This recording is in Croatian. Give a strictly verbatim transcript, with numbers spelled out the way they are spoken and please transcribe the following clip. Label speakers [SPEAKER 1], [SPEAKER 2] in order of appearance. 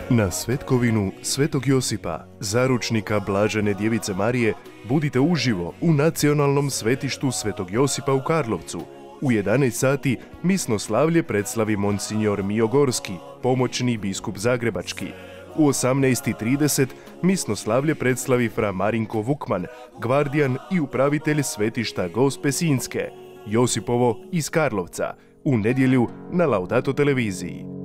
[SPEAKER 1] Na svetkovinu Svetog Josipa, zaručnika Blažene Djevice Marije, budite uživo u nacionalnom svetištu Svetog Josipa u Karlovcu. U jedanaest sati misno slavlje predslavi Monsignor Mijo Gorski, pomoćni biskup Zagrebački. U osamnaest i trideset misno slavlje predslavi fra Marinko Vukman, gvardijan i upravitelj svetišta Gospe Sinjske, Josipovo iz Karlovca, u nedjelju na Laudato televiziji.